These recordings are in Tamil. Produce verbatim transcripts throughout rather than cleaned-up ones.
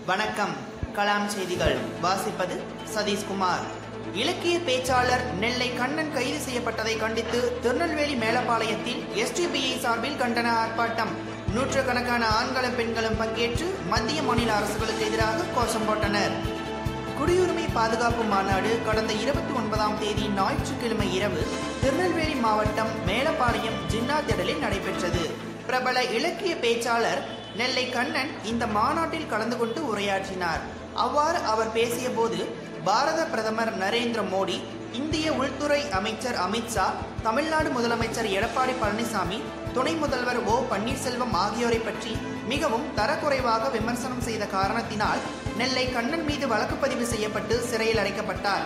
வணக்கம். கலாம் செய்திகள் வாசிப்பது சதீஷ்குமார். இலக்கிய பேச்சாளர் நெல்லை கண்ணன் கைது செய்யப்பட்டதை கண்டித்து திருநெல்வேலி மேலப்பாளையத்தில் எஸ்டிபிஐ சார்பில் கண்டன ஆர்ப்பாட்டம். நூற்றுக்கணக்கான ஆண்களும் பெண்களும் பங்கேற்று மத்திய மாநில அரசுகளுக்கு எதிராக கோஷம் போட்டனர். குடியுரிமை பாதுகாப்பு மாநாடு கடந்த இருபத்தி ஒன்பதாம் தேதி ஞாயிற்றுக்கிழமை இரவு திருநெல்வேலி மாவட்டம் மேலப்பாளையம் ஜின்னா திடலில் நடைபெற்றது. பிரபல இலக்கிய பேச்சாளர் நெல்லை கண்ணன் இந்த மாநாட்டில் கலந்து கொண்டு உரையாற்றினார். அவ்வாறு அவர் பேசிய போது பாரத பிரதமர் நரேந்திர மோடி, இந்திய உள்துறை அமைச்சர் அமித்ஷா, தமிழ்நாடு முதலமைச்சர் எடப்பாடி பழனிசாமி, துணை முதல்வர் ஓ பன்னீர்செல்வம் ஆகியோரை பற்றி மிகவும் தரக்குறைவாக விமர்சனம் செய்த காரணத்தினால் நெல்லை கண்ணன் மீது வழக்கு பதிவு செய்யப்பட்டு சிறையில் அடைக்கப்பட்டார்.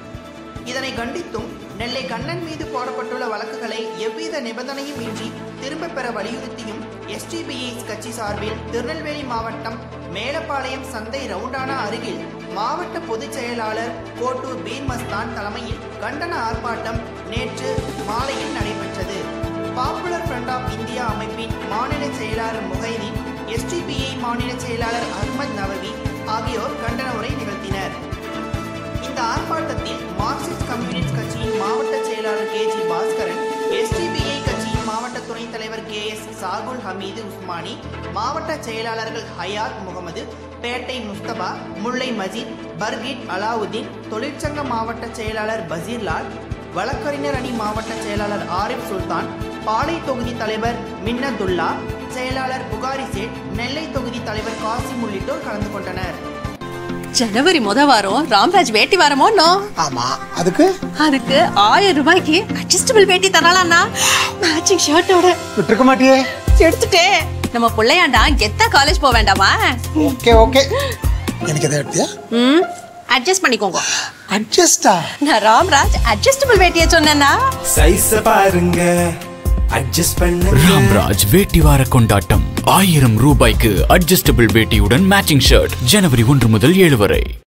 இதனை கண்டித்தும் நெல்லை கண்ணன் மீது போடப்பட்டுள்ள வழக்குகளை எவ்வித நிபந்தனையும் இன்றி திரும்ப பெற வலியுறுத்தியும் எஸ்டிபிஐ கட்சி சார்பில் திருநெல்வேலி மாவட்டம் மேலப்பாளையம் சந்தை ரவுண்டானா அருகில் மாவட்ட பொதுச் செயலாளர் கோட்டூர் பீர் மஸ்தான் தலைமையில் கண்டன ஆர்ப்பாட்டம் நேற்று மாலையில் நடைபெற்றது. பாப்புலர் ஃப்ரண்ட் ஆஃப் இந்தியா அமைப்பின் மாநில செயலாளர் முகைதீன், எஸ்டிபிஐ மாநில செயலாளர் அஹ்மத் நவவி ஆகியோர் கண்டன உரை நிகழ்த்தினர். இந்த ஆர்ப்பாட்டத்தில் மார்க்சிஸ்ட் கம்யூனிஸ்ட் கட்சியின் மாவட்ட செயலாளர் கே ஜி பாஸ்கரன், எஸ்டிபிஐ கட்சியின் மாவட்ட துணைத் தலைவர் கே எஸ் சாகுல் ஹமீது உஸ்மானி, மாவட்ட செயலாளர்கள் ஹயாத் முகமது, பேட்டை முஸ்தபா, முல்லை மஜீத், பர்கிட் அலாவுதீன், தொழிற்சங்க மாவட்ட செயலாளர் பசீர்லால், வழக்கறிஞர் அணி மாவட்ட செயலாளர் ஆரிப் சுல்தான், பாளை தொகுதி தலைவர் மின்னதுல்லா, செயலாளர் புகாரி சேட், நெல்லை தொகுதி தலைவர் காசிம் உள்ளிட்டோர் கலந்து கொண்டனர். ஜனவரி முத வாரம் ராம்ராஜ் வேட்டி வாரமோ? ஆமா, அதுக்கு அதுக்கு ஆயிரம் ரூபாய்க்கு அட்ஜஸ்டபிள் வேட்டி தரானா? மேட்சிங் ஷர்ட்டோட விட்டுருக்க மாட்டியே? எடுத்துட்டே. நம்ம புள்ளையாண்டா கெத்தா காலேஜ் போக வேண்டாமா? Okay okay. எனக்கு எதை எடுத்தியா? ம், அட்ஜஸ்ட் பண்ணிக்கோங்க. அட்ஜஸ்டா? நான் ராம்ராஜ் அட்ஜஸ்டபிள் வேட்டியை சொன்னேன்னா சைஸ் பாருங்க, அட்ஜஸ்ட் பண்ணு. ராம்ராஜ் வேட்டி வார கொண்டாட்டம். ஆயிரம் ரூபாய்க்கு அட்ஜஸ்டபிள் வேட்டியுடன் மேட்சிங் ஷர்ட். ஜனவரி ஒன்று முதல் ஏழு வரை.